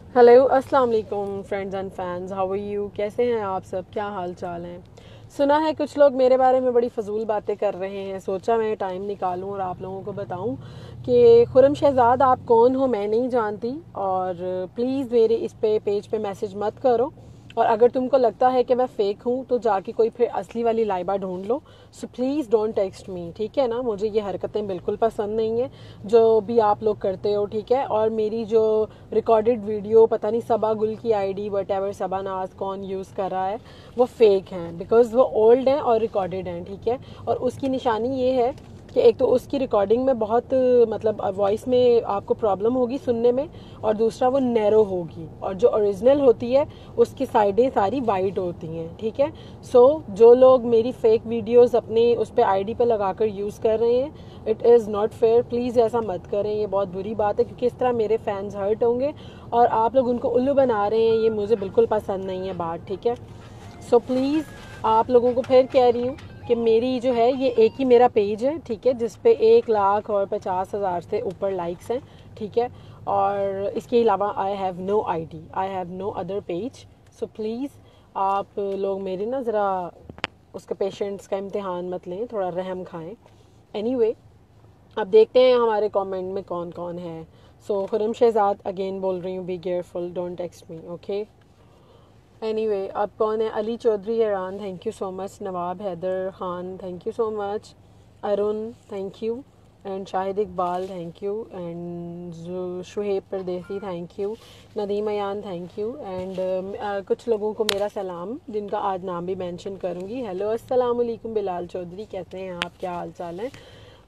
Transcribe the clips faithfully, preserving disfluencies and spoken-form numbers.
Hello अस्सलाम वालेकुम friends and fans, how are you? कैसे हैं आप सब? क्या हाल चाल हैं? सुना है कुछ लोग मेरे बारे में बड़ी फजूल बातें कर रहे हैं। सोचा मैं टाइम निकालूं और आप लोगों को बताऊं कि खुरम शहजाद आप कौन हो, मैं नहीं जानती। और प्लीज़ मेरे इस पे पेज पे मैसेज मत करो। और अगर तुमको लगता है कि मैं फ़ेक हूँ तो जाके कोई फिर असली वाली लाइबा ढूंढ लो। So please don't text me, ठीक है ना? मुझे ये हरकतें बिल्कुल पसंद नहीं है जो भी आप लोग करते हो, ठीक है? और मेरी जो रिकॉर्डेड वीडियो, पता नहीं सबा गुल की आईडी वट एवर सबा नाज कौन यूज़ कर रहा है, वो फेक हैं बिकॉज वो ओल्ड हैं और रिकॉर्डेड हैं, ठीक है? और उसकी निशानी ये है कि एक तो उसकी रिकॉर्डिंग में बहुत मतलब वॉइस में आपको प्रॉब्लम होगी सुनने में, और दूसरा वो नैरो होगी, और जो ओरिजिनल होती है उसकी साइडें सारी वाइड होती हैं, ठीक है? सो so, जो लोग मेरी फेक वीडियोस अपने उस पर आईडी पे लगाकर यूज़ कर रहे हैं, it is not fair. Please ऐसा मत करें, ये बहुत बुरी बात है, क्योंकि इस तरह मेरे फैंस हर्ट होंगे और आप लोग उनको उल्लू बना रहे हैं। ये मुझे बिल्कुल पसंद नहीं है बात, ठीक है? सो so, प्लीज़ आप लोगों को फिर कह रही हूँ कि मेरी जो है ये एक ही मेरा पेज है, ठीक है, जिस पे एक लाख और पचास हज़ार से ऊपर लाइक्स हैं, ठीक है? और इसके अलावा I have no ID, I have no other page. So please आप लोग मेरी ना ज़रा उसके पेशेंट्स का इम्तिहान मत लें, थोड़ा रहम खाएं। एनीवे anyway, अब देखते हैं हमारे कमेंट में कौन कौन है। So so, Khurram Shahzad again बोल रही हूँ, be careful, don't text me, okay? Anyway anyway, अब कौन है? Ali Chaudhry Iran, thank you so much. Nawab Haider Khan, thank you so much. Arun, thank you. And Shahid Iqbal, thank you. And Shoaib Pardesi, thank you. Nadeem Ayan, thank you. And कुछ लोगों को मेरा सलाम, जिनका आज नाम भी मेंशन करूँगी। हेलो अस्सलाम वालेकुम बिलाल चौधरी, कैसे हैं आप? क्या हाल चाल है?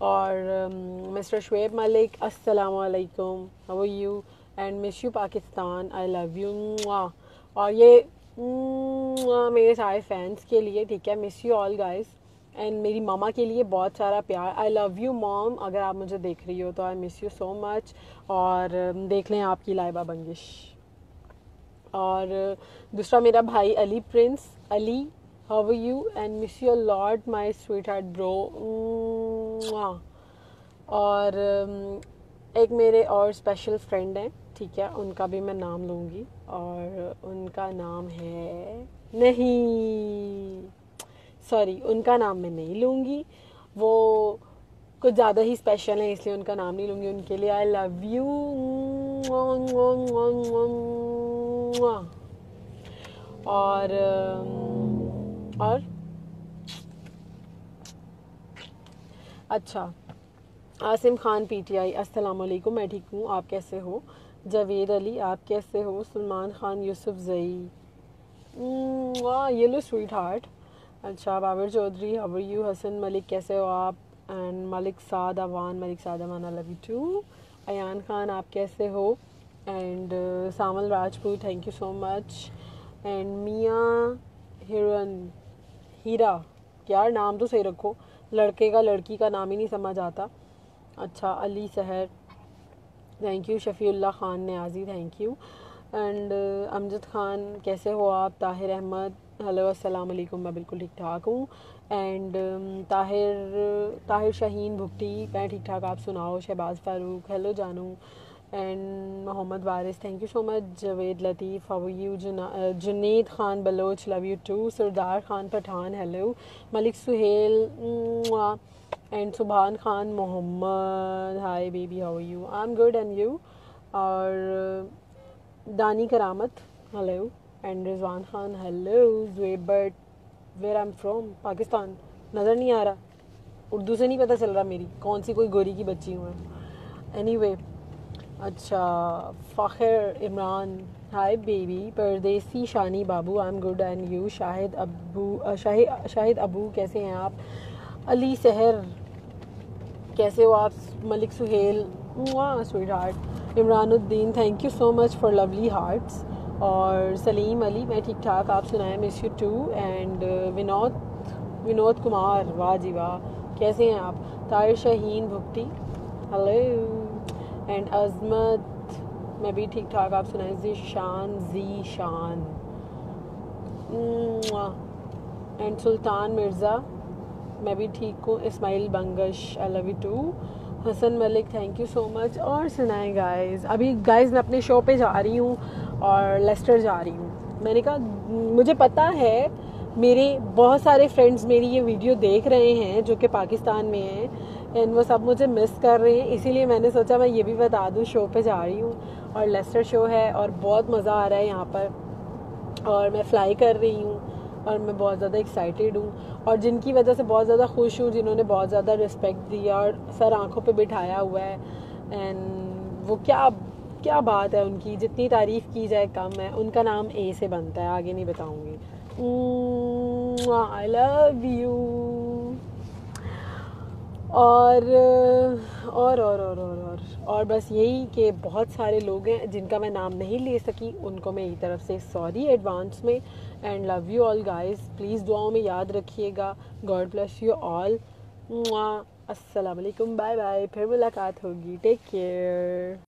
और मिस्टर शुएब मलिक, अस्सलाम वालेकुम, how are you? And miss you Pakistan, I love you. और ये मेरे सारे फैंस के लिए, ठीक है? Miss you all guys. And मेरी मामा के लिए बहुत सारा प्यार। आई लव यू मॉम, अगर आप मुझे देख रही हो तो I miss you so much. और देख लें आपकी लाइबा बंगिश। और दूसरा मेरा भाई Ali Prince, Ali how are you? And miss you lord my sweetheart bro. और एक मेरे और स्पेशल फ्रेंड हैं, ठीक है? उनका भी मैं नाम लूँगी, और उनका नाम है, नहीं सॉरी, उनका नाम मैं नहीं लूँगी, वो कुछ ज़्यादा ही स्पेशल है इसलिए उनका नाम नहीं लूँगी। उनके लिए आई लव यू। और और अच्छा, आसिम खान पीटीआई, अस्सलाम वालेकुम, मैं ठीक हूँ, आप कैसे हो? जावेद अली, आप कैसे हो? सलमान खान यूसुफ जई, वाह ये लो स्वीट हार्ट। अच्छा, Babar Chaudhry, how are you? Hassan Malik, कैसे हो आप? And Malik Saad Awan, Malik Saad Awan, I love you too. Ayan Khan, आप कैसे हो? And uh, Samal Rajput, thank you so much. And मियाँ हिरन, हीरा, यार नाम तो सही रखो, लड़के का लड़की का नाम ही नहीं समझ आता। अच्छा, Ali Sehar, thank you. Shafiullah Khan Niazi, thank you. And Amjad Khan, कैसे हो आप? ताहिर अहमद, हेलो अस्सलाम वालेकुम, मैं बिल्कुल ठीक ठाक हूँ। एंड ताहिर ताहिर शाहीन भुट्टी, मैं ठीक ठाक, आप सुनाओ? शहबाज फ़ारूक, हेलो जानू। And Mohammad Waris, thank you so much. Javed Latif, how are you? Junaid Khan Baloch, love you too. Sardar Khan Pathan, hello. Malik Suhail, and Subhan Khan Mohammad, hi baby, how are you? I am good, and you? और Dani Karamat, hello. And Rizwan Khan, hello. Zuhaib Butt, where I am from, Pakistan, नज़र नहीं आ रहा, उर्दू से नहीं पता चल रहा मेरी कौन सी कोई गोरी की बच्ची हूँ मैं। एनीवे अच्छा, फ़ाखिर Imran, hi baby. Pardesi Shani Babu, I am good, and you? Shahid Abu, Shahid Shahid Abu, कैसे हैं आप? अली सहर, कैसे हो आप? Malik Suhail, sweetheart. Imranuddin, thank you so much for lovely hearts. और सलीम अली, मैं ठीक ठाक, आप सुनाएं? Miss you too. And Vinod Vinod Kumar, वाह जी वाह, कैसे हैं आप? ताहिर शाहीन भुट्टी, हेलो। एंड अजमत, मैं भी ठीक ठाक, आप सुनाएं? जीशान जी शान, एंड सुल्तान मिर्ज़ा, मैं भी ठीक हूँ। Ismail Bangash, I love you too. Hassan Malik, thank you so much. और सुनाएं गाइस? अभी गाइस मैं अपने शो पे जा रही हूँ और लेस्टर जा रही हूँ। मैंने कहा मुझे पता है मेरे बहुत सारे फ्रेंड्स मेरी ये वीडियो देख रहे हैं जो कि पाकिस्तान में हैं एंड वो सब मुझे मिस कर रहे हैं, इसीलिए मैंने सोचा मैं ये भी बता दूँ शो पे जा रही हूँ और लेस्टर शो है और बहुत मज़ा आ रहा है यहाँ पर और मैं फ्लाई कर रही हूँ और मैं बहुत ज़्यादा एक्साइटेड हूँ और जिनकी वजह से बहुत ज़्यादा खुश हूँ, जिन्होंने बहुत ज़्यादा रिस्पेक्ट दिया और सर आंखों पे बिठाया हुआ है एंड वो क्या क्या बात है उनकी, जितनी तारीफ़ की जाए कम है। उनका नाम ए से बनता है, आगे नहीं बताऊँगी। I love you. और और और और और और और बस यही कि बहुत सारे लोग हैं जिनका मैं नाम नहीं ले सकी, उनको मेरी तरफ से सॉरी एडवांस में and love you all guys. Please दुआओं में याद रखिएगा। God bless you all. अस्सलाम वालेकुम, बाय बाय, फिर मुलाकात होगी। Take care.